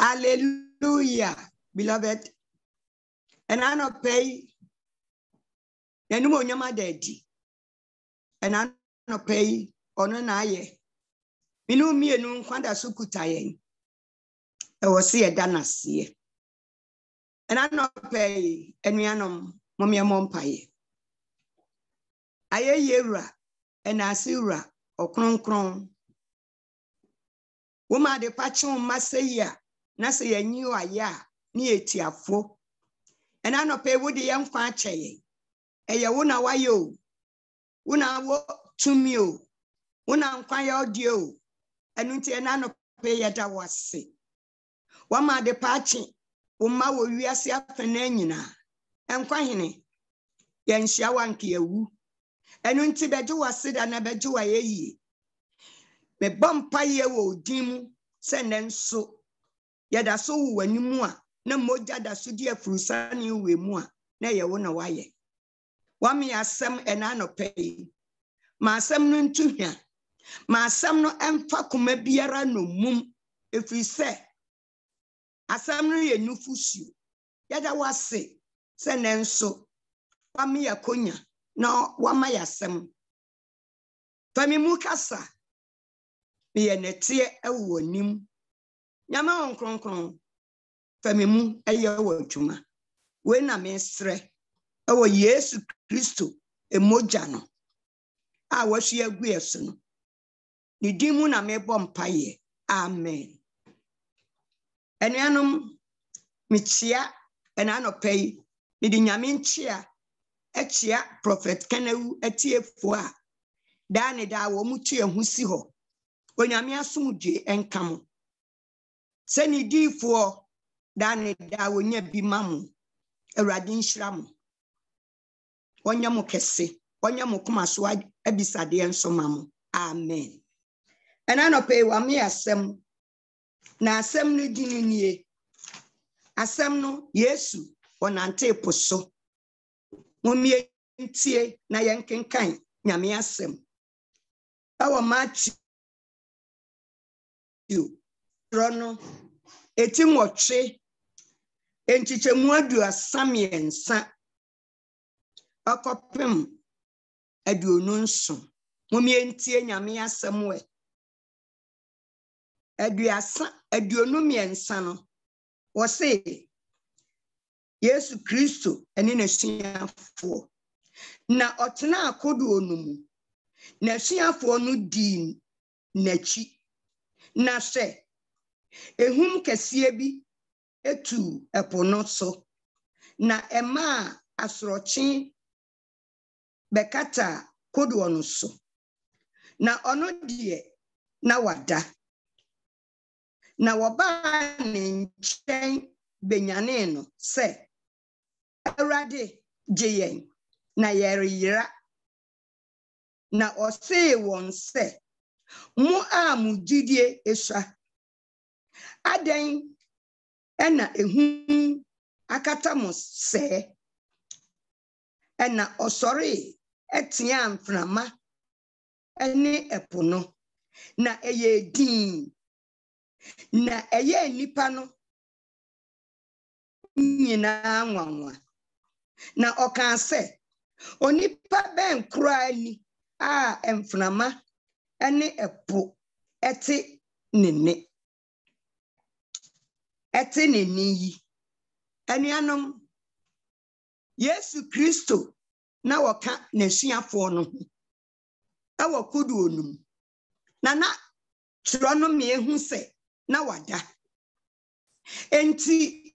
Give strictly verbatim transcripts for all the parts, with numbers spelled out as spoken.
Hallelujah, beloved. And I not pay. And no nyama daddy. And I not pay on an aye. Minu mi enu kwanda sukutaye. I was see a danasi. And I not pay and we anom mommy mom pay. Aye yera and asira or kron kron. Woman de patchon masaya. Na say ye knew a ya near tiafo. And I no pay would the young fatchay. A ya wuna wayo. Wuna wo to me. Wuna quire audio. And until an no pay yet I was sick. One ma de patching. Uma wo we are see up an enina. And quahine. Yen shawanki a woo. And until bedu was said and a bedu a ye. Me bumpa ye wo dim send them so. Yada so when you mua, no moja da sudia frusani we mua, na ye wona waye. Wami asem enano pay. Ma asem no ntu hia. Ma asem no emfa kuma biara no mum. If we say, asem no ye nufusu. Yada wase, se nenso. Wami ya konya, no wama yasem. Fami mukasa, mi ye netie ewo nim. Yama on kron kron famimu eye wo dwuma we na me sre ewo Yesu Kristo emoja no a wo hwe agu yeso no ni dimu na me bom paye amen enuanom michia ena no pay ni di nyame nchia echia prophet Kenewu etiefo a da ne da wo mutu ehusi ho onyame asomdwe enkam Seni di for dani da wonya bi mamu Ewurade nhyira mo wonya mo kese wonya mo kuma so abisade enso mamu amen ena no pe wa me asem na asem no di ni nie asem no Yesu onante poso mo mie ntie na yenkenkan nyame asem awo Matthew Rono eti nwotwe enchichemu adu asamiensa akopem aduonu nso momie ntie nyame asem we aduasa aduonu miensa no wo se Yesu Kristo eni na suafo na otena akodo onumu na suafo no din nachi na se ehum kese bi etu epono so na ema asrochi bekata kodu onu so na ono die na wada na woba ne nchen benyane no se Awurade jeyen na yereyira na ose won se mu amu jidie esha Aden ena ehum akatamo se ena osori etia mframa ene epono na eye din na eye nipa no nyina nwanwa na okan se onipa ben kura ni a emframa ene epo eti nene eti nene yi anuanom Yesu Kristo na woka nasuafo no awo kodu onum na na tro no me ehu se na wada enti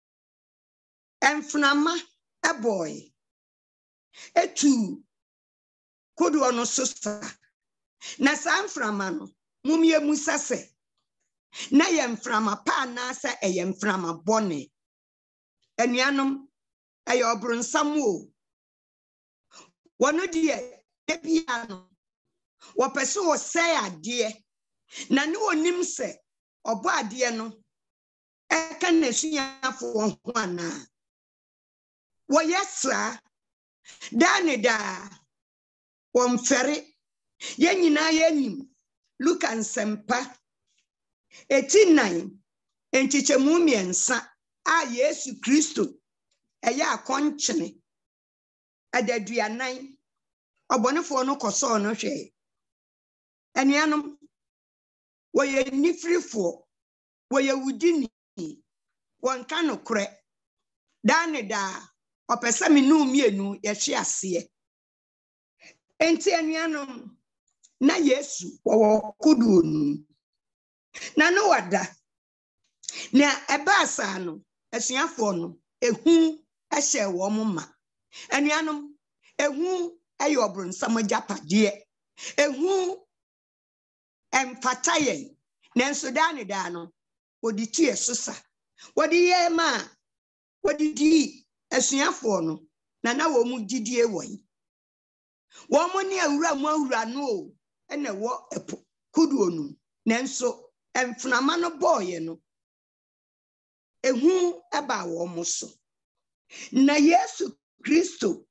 emfnama eboy etu kodu ono sosa na sanframa no mumie musase na yemframa pa na asa eyemframa bone anuanom ayo obronsam o wono die ebia no wo pese wo say ade na ne onim se obo ade no eka na suafo ho ana wo yesra dane da wo mfere ye nyina ye nim Luka nsempa eighty-nine Entichemu miensa a Yesu Kristo eya akonchene adaduanan obonefo no koso no hwe enuanom woye nifrifo woye wudini wonka no kore dane da opese menu mienu ye hwe ase enti enuanom na Yesu wo kuduonu na no wada na ebasa no asuafo no ehu ehye wo mma enuanom ehu ayo obronsam agapade ehu empataye nanso dane da no wodi tie sosa wodi ye ma wodi di asuafo no na na wo mu didie won wo mo ne awura mu awura no ene wo epo kuduonu nanso emfnama no boye no ehu eba wo mo so na Yesu Kristo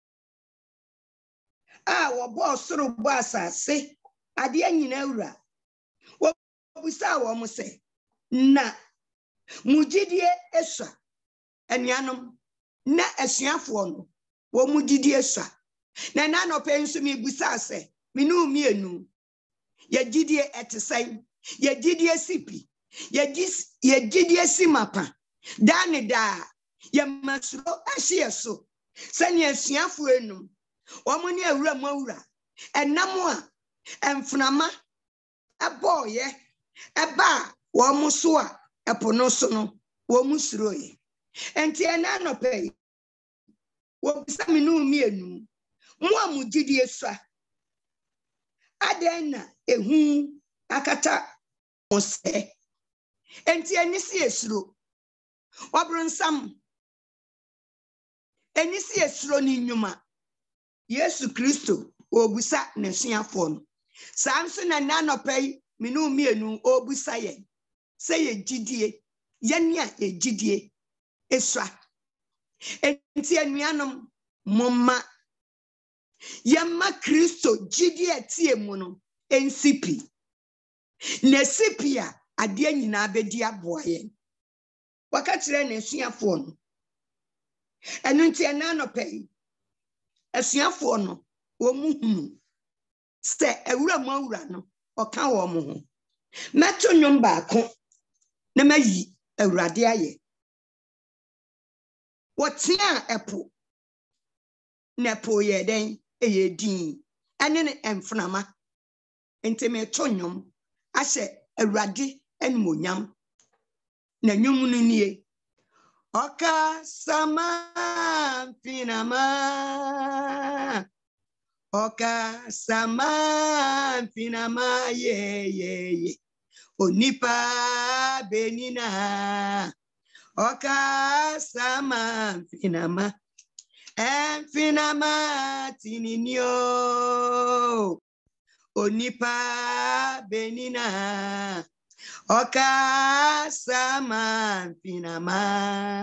a wo bo soro bo asase ade anyina awura wo busa wo mo se na mujidie eswa enuanom na asuafo no wo mujidie eswa na na no penso mi busa se minu mienu ye gidie etesai ye gidie sipi ye gis ye gidie simapa dane da ye masro ahye so sani asuafo enum omo ne awura mu awura enam a emfnama aboye eba wo mo so a epo no so no wo mu suroye enti ena no pay wo bisa minu mienu mo amugidie swa adena ehu akata ose enti enisi esuro obronsam enisi esuro ni nyuma Yesu Kristo obusa nesuafo no sanso na nanopay minu mienu obusa ye se ye gidie yenia ye gidie eswa enti anuanom momma yamma Kristo gidie tie mu no ensipi na sipia ade nyina abedi aboaye wakatire nesuafo no enu nti nanopay asuafo no wo muhunu se awura mu awura no oka wo mo ho meto nwom baako na mayi awurade aye wotia epo na po ye den eye din ane ne emfnama enti meto nwom ahye awurade enmonyam na nwom no nie oka sama finama oka sama finama ye ye ye onipa benina oka sama finama en finama tininio onipa benina oka sama finama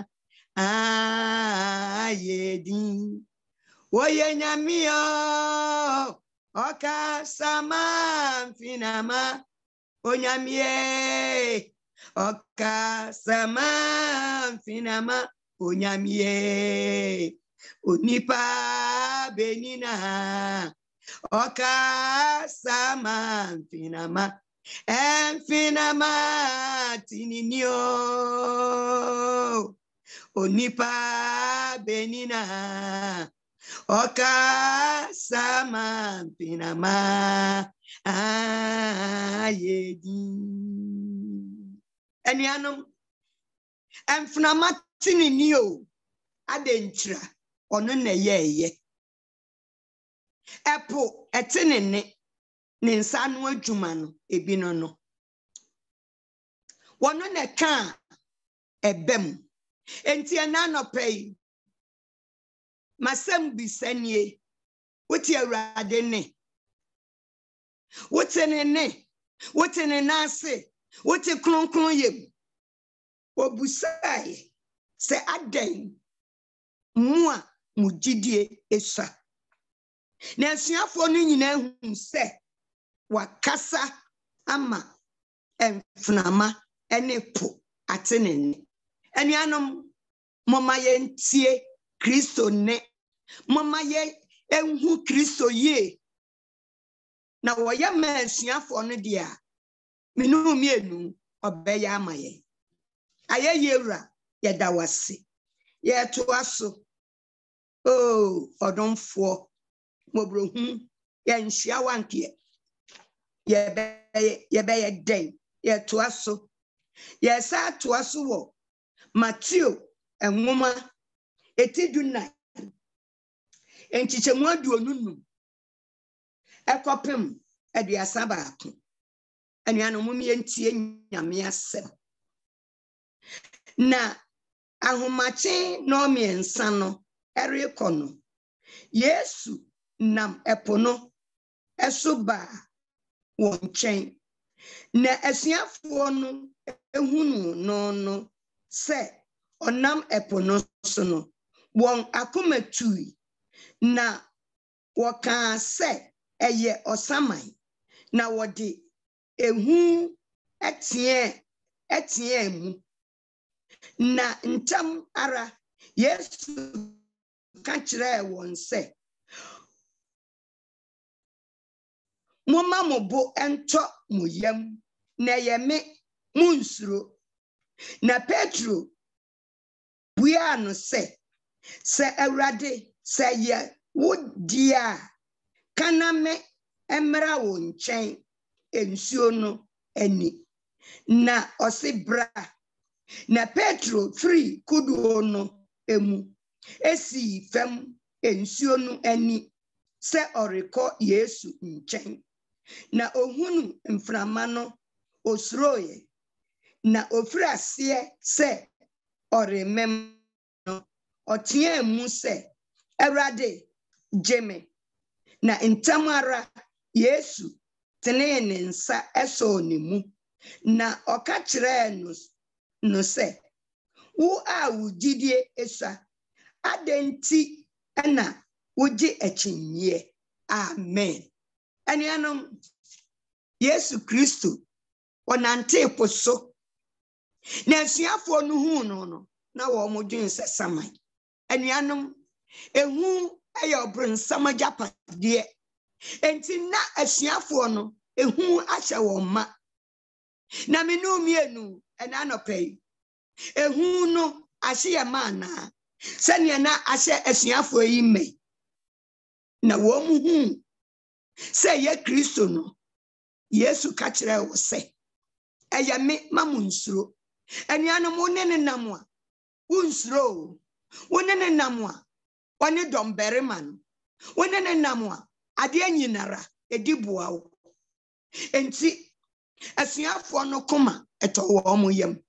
ayedi woye nyamio oka sama finama onyamie oka sama finama onyamie onipa benina oka sama finama enfinama tininio onipa benina oka sama finama ayedi enianom enfinama tininio adenchira ono na yeye epo etinene ne nsa no adwuma no ebi no no wono na ka ebem enti ana no pay masem bisanie woti awurade ne woti ne ne woti ne nase woti kronkron yem obusai se aden mu a mugidie esa na asuafo no nyina hu se wakasa ama emfnama ene po atene anuanom mama ye ntie Kristo ne mama ye enhu Kristo ye na wo ya mansuafo no dia menu mienu obeya amaye aye yewura ye dawase ye to aso oh odomfo mobrohu ye nhia wanke ye be ye be ye den ye to aso ye sa to aso wo Matthew enwoma etiduna enchichemu aduonunu ekopem aduasa baako anuano mumie ntie nyame asem na ahomache no miensa no erikono Yesu nam epono esoba wonchen na asuafo no ehunu no no se onam epono so no won akomatui na woka se eye osaman na wodi ehu etie etie mu na ntam ara Yesu ka kire won se moma mobo ento moyam na yeme munsuro na Petro buya no se se awrade se ye wodia kaname emra wo nchen ensuo no ani na osebra na Petro free kuduo no emu esi fam ensuo no ani se oreko Yesu nchen na ohunu mframa no osroye na ofrasie se oremem no otie mu se Ewrade jeme na ntamara Yesu tene ne nsa eso ne mu na oka kire no no se wo a wugidie esa adenti na wogi echinye amen anuanom Yesu Kristo onante poso na asuafo no hu no no na wo modwen se saman anuanom ehu ayo bronsam agapade enti na asuafo no ehu ahye wo ma na menu mienu ena anopai ehu no ahye ma na sene na ahye asuafo yi me na wo mu hu se ye Kristo no Yesu ka kire wo se eye me mamunsuro anuanom wo ne ne nam a unsuro wo ne ne nam a woni dombere man wo ne ne nam a ade anyinara ediboa wo enti asuafo no koma eto wo mo yam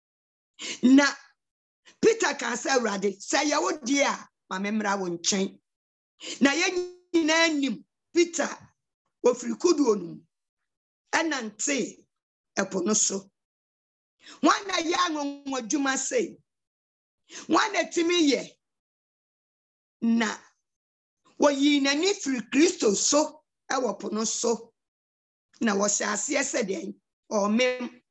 na Peter ka sa Ewrade say ye wo die a ma memra wo nchen na ye nyina anim Peter ofiri kuduo no enante epono so wana ya ngonwadwuma sei wana timi ye na woyi nani firi Kristo so ewopono so na wo hyase eseden o mem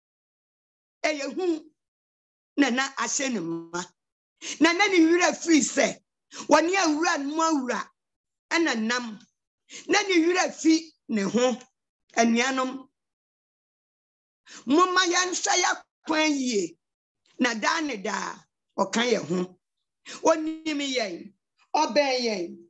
eyehu na na ahye ne ma na na ni wira firi se woni awura no awura ena nam na ni wira fi ne ho anuanom moma ya nsa ya kwan yie na da ne da okan ye ho onim yen oben yen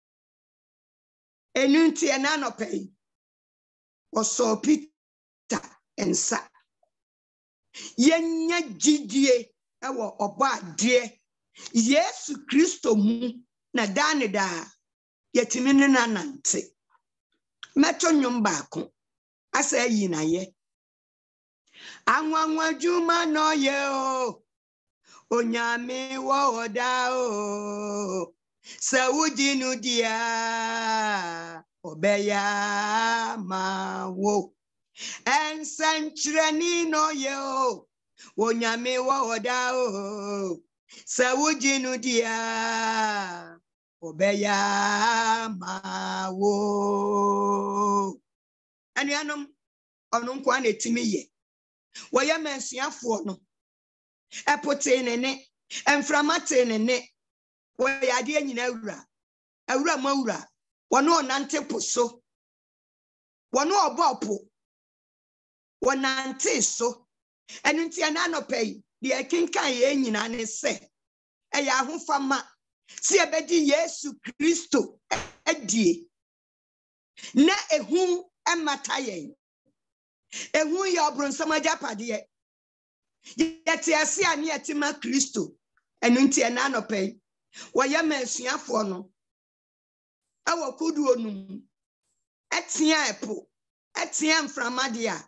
enunti e na nopai oso Peter ensa yenya gidie ewo obo ade Yesu Kristo mu na da ne da yetimi ne nanante meto nwom baako asa yi na ye anwanwa juma no ye o onyame wo oda o sawudi nu dia obeya ma wo ensantrani no ye o onyame wo oda o sawudi nu dia obeya ma wo anuanom onu nkwa na etimi ye woya mansuafo no epote ne ne emframate ne ne wo yade nyina awura awura mawura wono nante poso wono obopo wonante so enu ntia na anopai de kenkan ye nyina ne se eya ahofama si ebedi Yesu Kristo adie na ehu emata yen ehu ya obronsam ajapade ye yete ase ani etima Kristo enu ntia na anopai woya masuafo no awo kudu onum etia epo etia mframade a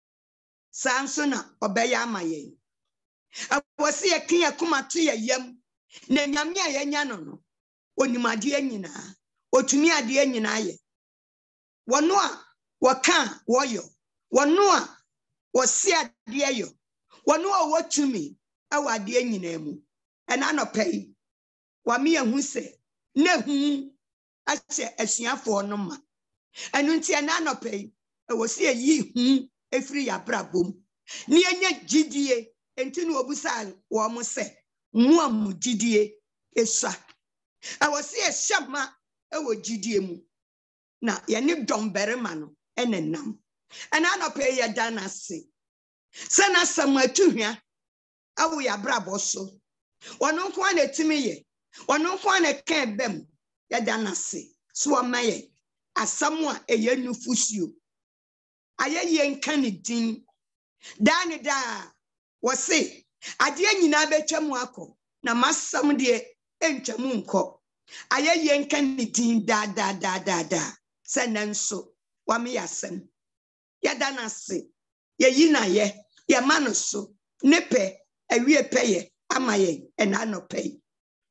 sanso na obeya amaye awose ye kin yakoma to ye yam na nyame a yenya no no onimade anyina otumi ade anyina ye wono a woka woyo wono a wose ade ayo wono a wotumi awade anyina mu ena no pai wa me hu se na hu ache asuafo no ma enu ntia na no pai awose yi hu efiri ya brabom ni enya gidie enti no obusa wo mo se mu amu gidie esa awose e shama ewo gidie mu na ye ne domberema no enenam ena no pe ye danase se na samatuhwa awo ya brabo so wono nko na etimi ye wono nko na kan bem ye danase so omaye asamu a eye nufusuo ayeye nka ne din dani da wose ade anyina betwam akọ na masam de entwam nko ayeye nka ne din da da da da da senenso wa me yasem yada na se yeyi na ye ye mano so nepe awie peye amaye ena no pay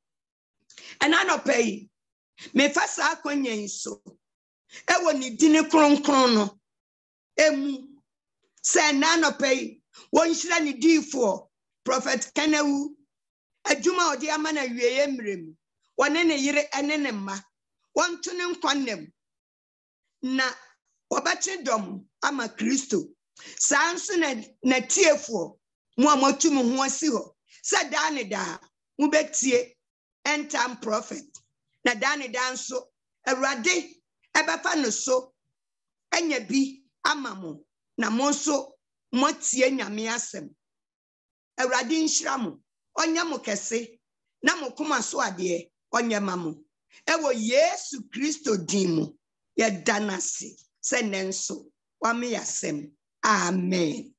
ena no pay me fasa akonyen so ewo ni dini kronkron no emu se na no pay won hira ni difo prophet Kenewu adwuma odi ama na wieye mrem wone ne yire ene ne ma won to ne nkwannem na obachi dom ama Kristo sanso na na tiefo mu amotu mu ho asi ho se da ne da mu betie entam prophet na da ne da nso awurade ebefa no so enya bi amamo na mo nso motie nyame asem awurade nhyira mo onya mo kese na mo koma so ade onya mamo ewo Yesu Kristo din mo ye danase se nenso wa me yasem amen.